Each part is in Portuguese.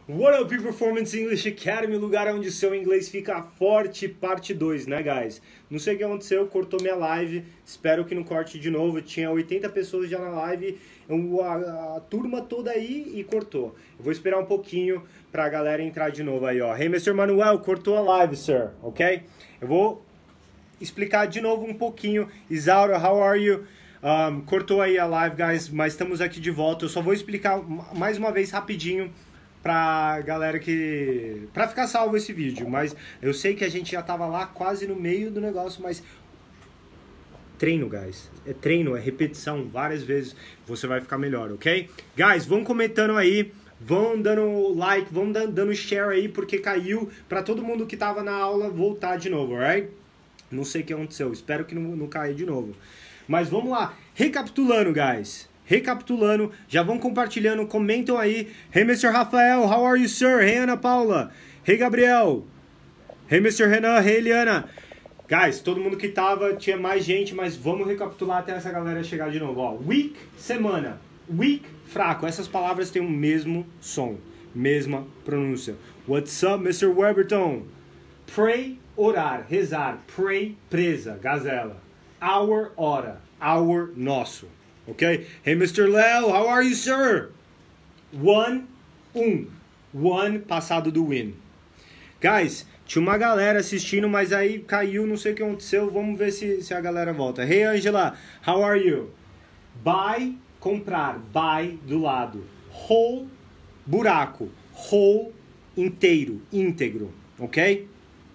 What up, Performance English Academy, lugar onde seu inglês fica forte, parte 2, né, guys? Não sei o que aconteceu, cortou minha live, espero que não corte de novo. Tinha 80 pessoas já na live, a turma toda aí e cortou. Eu vou esperar um pouquinho pra galera entrar de novo aí, ó. Hey, Mr. Manuel, cortou a live, sir, ok? Eu vou explicar de novo um pouquinho. Isaura, how are you? Cortou aí a live, guys, mas estamos aqui de volta. Eu só vou explicar mais uma vez rapidinho pra galera pra ficar salvo esse vídeo, mas eu sei que a gente já tava lá quase no meio do negócio, mas treino, guys, é treino, é repetição, várias vezes você vai ficar melhor, ok? Guys, vão comentando aí, vão dando like, vão dando share aí, porque caiu pra todo mundo que tava na aula voltar de novo, alright? Não sei o que aconteceu, espero que não caia de novo. Mas vamos lá, recapitulando, guys. Recapitulando, já vão compartilhando, comentam aí. Hey, Mr. Rafael, how are you, sir? Hey, Ana Paula. Hey, Gabriel. Hey, Mr. Renan. Hey, Eliana. Guys, todo mundo que tava, tinha mais gente, mas vamos recapitular até essa galera chegar de novo. Ó, week, semana. Week, fraco. Essas palavras têm o mesmo som, mesma pronúncia. What's up, Mr. Weberton? Pray, orar, rezar. Pray, presa, gazela. Our, hora. Our, nosso. Ok? Hey, Mr. Léo, how are you, sir? One, One, passado do win. Guys, tinha uma galera assistindo, mas aí caiu, não sei o que aconteceu. Vamos ver se a galera volta. Hey, Angela, how are you? Buy, comprar. Buy, do lado. Whole, buraco. Whole, inteiro, íntegro. Ok?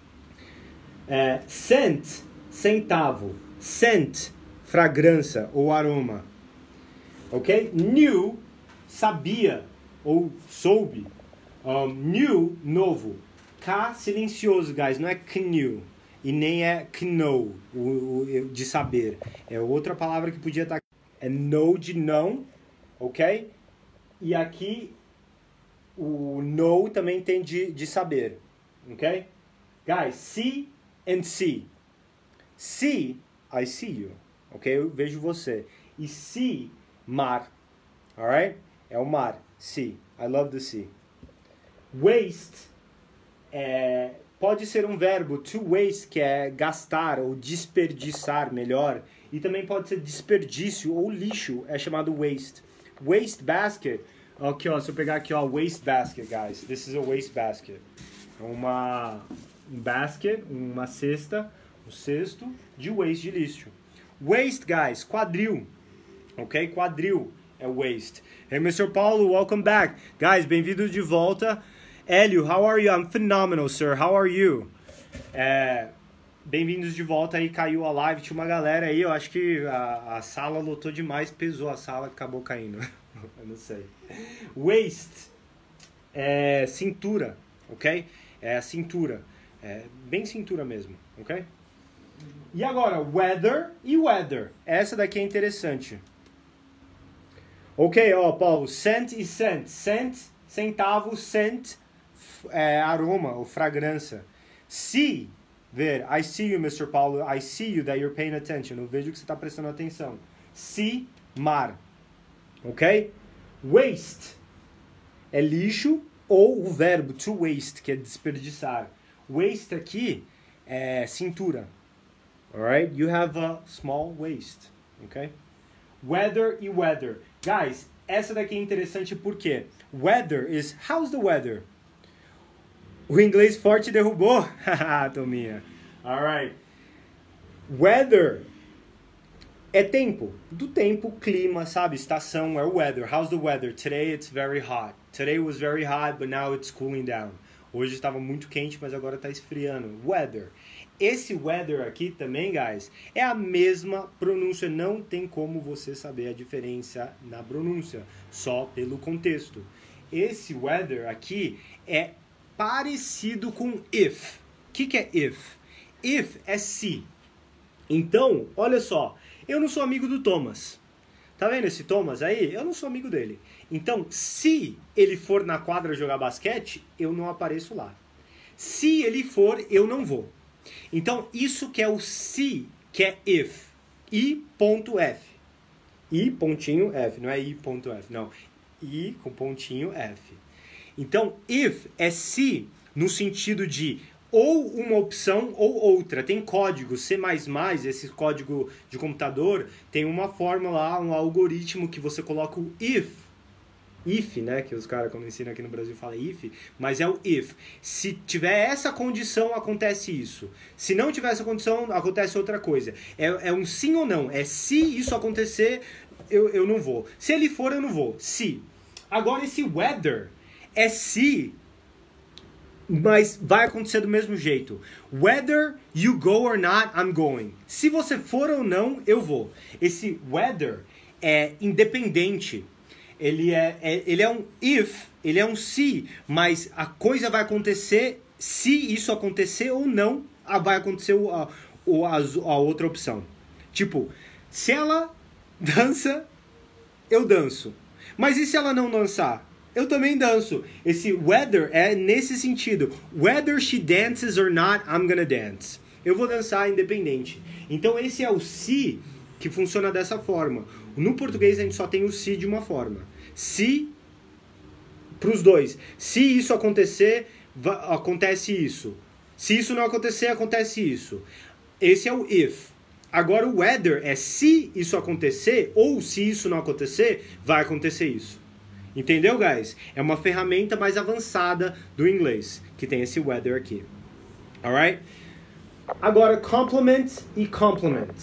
Scent, centavo. Scent, fragrância ou aroma. Ok? New, sabia ou soube. New, novo. K, silencioso, guys. Não é knew. E nem é know, de saber. É outra palavra que podia estar aqui. É know, de não. Ok? E aqui, o know também tem de saber. Ok? Guys, see and see. See, I see you. Ok? Eu vejo você. E see, mar, alright? É o mar, sea, I love the sea. Waste, pode ser um verbo, to waste, que é gastar ou desperdiçar, melhor. E também pode ser desperdício ou lixo, é chamado waste. Waste basket, aqui ó, se eu pegar aqui ó, waste basket, guys, this is a waste basket. É um basket, uma cesta, um cesto de waste, de lixo. Waste, guys, quadril. Ok? Quadril é waste. Hey, Mr. Paulo, welcome back. Guys, bem-vindos de volta. Hélio, how are you? I'm phenomenal, sir. How are you? Bem-vindos de volta aí. Caiu a live. Tinha uma galera aí. Eu acho que a sala lotou demais. Pesou a sala, acabou caindo. Eu não sei. Waist é cintura, ok? É a cintura. É bem cintura mesmo, ok? E agora, weather e weather. Essa daqui é interessante. Ok, ó, Paulo, scent e scent. Scent, centavo, scent, aroma ou fragrância. See, ver. I see you, Mr. Paulo. I see you that you're paying attention. Eu vejo que você está prestando atenção. See, mar. Ok? Waste é lixo ou o verbo to waste, que é desperdiçar. Waste aqui é cintura. Alright? You have a small waist. Ok? Weather e weather. Guys, essa daqui é interessante porque weather is how's the weather? O inglês forte derrubou? Haha, Tominha. Alright. Weather é tempo. Do tempo, clima, sabe? Estação é o weather. How's the weather? Today it's very hot. Today was very hot, but now it's cooling down. Hoje estava muito quente, mas agora está esfriando. Weather. Esse weather aqui também, guys, é a mesma pronúncia. Não tem como você saber a diferença na pronúncia, só pelo contexto. Esse weather aqui é parecido com if. O que é if? If é se. Então, olha só, eu não sou amigo do Thomas. Tá vendo esse Thomas aí? Eu não sou amigo dele. Então, se ele for na quadra jogar basquete, eu não apareço lá. Se ele for, eu não vou. Então, isso que é o se, que é if. I.F. I pontinho F, não é I.F, não. I com pontinho F. Então, if é se, no sentido de ou uma opção ou outra. Tem código C++, esse código de computador, tem uma forma lá, um algoritmo que você coloca o if, né, que os caras quando ensinam aqui no Brasil falam if, mas é o if. Se tiver essa condição, acontece isso. Se não tiver essa condição, acontece outra coisa. É um sim ou não. É se isso acontecer, eu não vou. Se ele for, eu não vou. Se. Agora esse whether é se, mas vai acontecer do mesmo jeito. Whether you go or not, I'm going. Se você for ou não, eu vou. Esse whether é independente. Ele é um if, ele é um se, mas a coisa vai acontecer se isso acontecer ou não, vai acontecer a outra opção. Tipo, se ela dança, eu danço. Mas e se ela não dançar? Eu também danço. Esse whether é nesse sentido. Whether she dances or not, I'm gonna dance. Eu vou dançar independente. Então esse é o se que funciona dessa forma. No português a gente só tem o se de uma forma. Se, para os dois. Se isso acontecer, acontece isso. Se isso não acontecer, acontece isso. Esse é o if. Agora o whether é se isso acontecer ou se isso não acontecer, vai acontecer isso. Entendeu, guys? É uma ferramenta mais avançada do inglês, que tem esse whether aqui. Alright? Agora, complement e complement.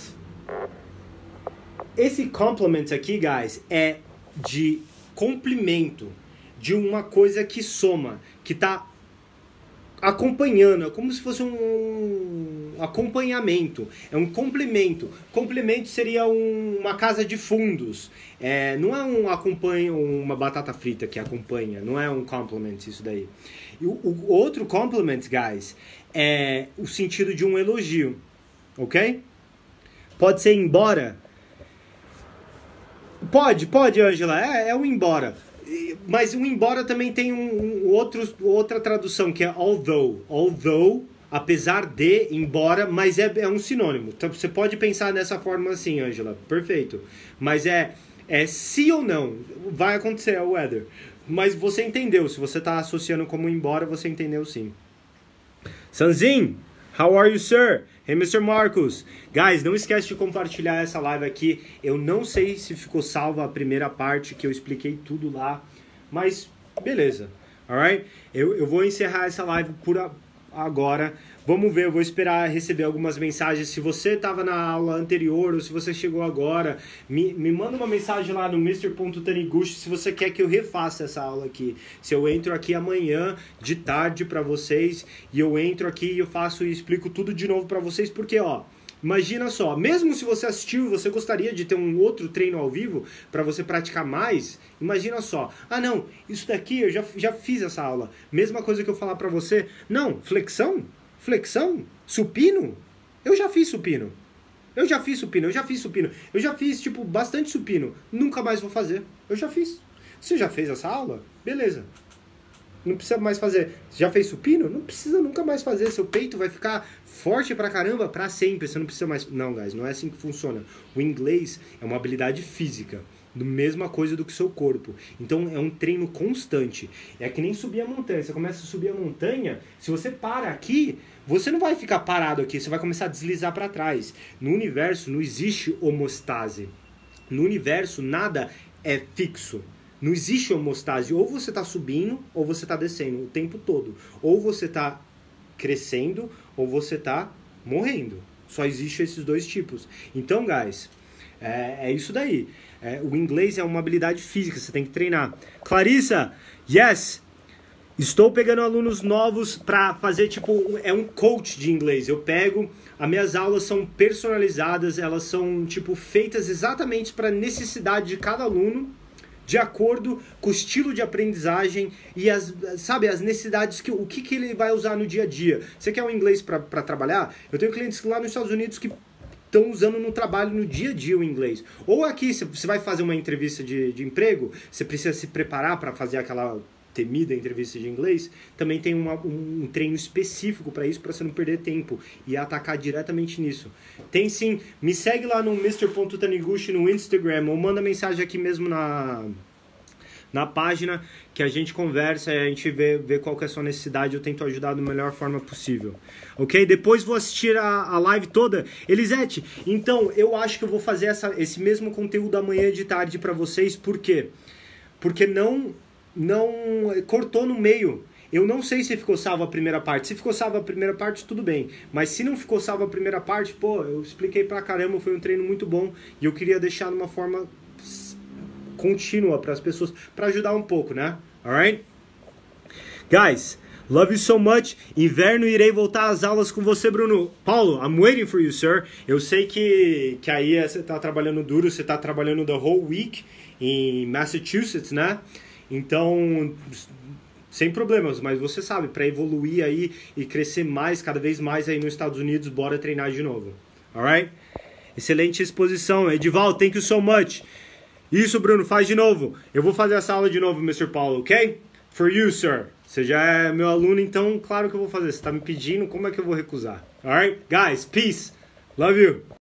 Esse complement aqui, guys, é de complemento, de uma coisa que soma, que está acompanhando, é como se fosse um acompanhamento, é um complemento. Complemento seria uma casa de fundos, não é uma batata frita que acompanha, não é um complement isso daí. E o outro complement, guys, é o sentido de um elogio, ok? Pode ser embora. Pode, Ângela, é um embora. Mas o embora também tem outra tradução, que é although. Although, apesar de, embora, mas é um sinônimo. Então você pode pensar dessa forma assim, Ângela. Perfeito. Mas é se ou não. Vai acontecer, é o whether. Mas você entendeu. Se você está associando como embora, você entendeu sim. Sanzin, how are you, sir? Hey, Mr. Marcos. Guys, não esquece de compartilhar essa live aqui. Eu não sei se ficou salva a primeira parte, que eu expliquei tudo lá. Mas, beleza. Alright? Eu vou encerrar essa live por agora. Vamos ver, eu vou esperar receber algumas mensagens. Se você estava na aula anterior ou se você chegou agora, me manda uma mensagem lá no Mr.Taniguchi se você quer que eu refaça essa aula aqui. Se eu entro aqui amanhã de tarde para vocês e eu entro aqui e eu faço e explico tudo de novo para vocês, porque ó, imagina só, mesmo se você assistiu e você gostaria de ter um outro treino ao vivo para você praticar mais, imagina só, não, isso daqui eu já fiz essa aula. Mesma coisa que eu falar para você, não, flexão, supino, eu já fiz supino, eu já fiz tipo bastante supino, nunca mais vou fazer, eu já fiz. Você já fez essa aula? Beleza. Não precisa mais fazer. Já fez supino? Não precisa nunca mais fazer. Seu peito vai ficar forte pra caramba pra sempre. Você não precisa mais... Não, guys, não é assim que funciona. O inglês é uma habilidade física. Mesma coisa do que o seu corpo. Então é um treino constante. É que nem subir a montanha. Você começa a subir a montanha, se você para aqui, você não vai ficar parado aqui. Você vai começar a deslizar pra trás. No universo não existe homostase. No universo nada é fixo. Não existe homostase, ou você está subindo, ou você está descendo o tempo todo. Ou você está crescendo, ou você está morrendo. Só existe esses dois tipos. Então, guys, é isso daí. O inglês é uma habilidade física, você tem que treinar. Clarissa, yes! Estou pegando alunos novos para fazer, tipo, é um coach de inglês. Eu pego, as minhas aulas são personalizadas, elas são, tipo, feitas exatamente para a necessidade de cada aluno, de acordo com o estilo de aprendizagem e as necessidades, o que ele vai usar no dia a dia. Você quer um inglês para trabalhar? Eu tenho clientes lá nos Estados Unidos que estão usando no trabalho, no dia a dia, o inglês. Ou aqui, você vai fazer uma entrevista de emprego, você precisa se preparar para fazer aquela temida entrevista de inglês, também tem um treino específico para isso, para você não perder tempo e atacar diretamente nisso. Tem sim, me segue lá no Mr.Taniguchi no Instagram ou manda mensagem aqui mesmo na página, que a gente conversa e a gente vê qual que é a sua necessidade. Eu tento ajudar da melhor forma possível. Ok? Depois vou assistir a live toda. Elisete, então eu acho que eu vou fazer esse mesmo conteúdo amanhã de tarde para vocês. Por quê? Porque não cortou no meio. Eu não sei se ficou salvo a primeira parte. Se ficou salvo a primeira parte, tudo bem. Mas se não ficou salvo a primeira parte, pô, eu expliquei pra caramba, foi um treino muito bom. E eu queria deixar de uma forma contínua para as pessoas, para ajudar um pouco, né? Alright? Guys, love you so much. Inverno, irei voltar às aulas com você, Bruno. Paulo, I'm waiting for you, sir. Eu sei que aí você tá trabalhando duro, você tá trabalhando the whole week em Massachusetts, né? Então, sem problemas, mas você sabe, para evoluir aí e crescer mais, cada vez mais aí nos Estados Unidos, bora treinar de novo. Alright? Excelente exposição. Edival, thank you so much. Isso, Bruno, faz de novo. Eu vou fazer essa aula de novo, Mr. Paulo, ok? For you, sir. Você já é meu aluno, então claro que eu vou fazer. Você tá me pedindo, como é que eu vou recusar? Alright? Guys, peace. Love you.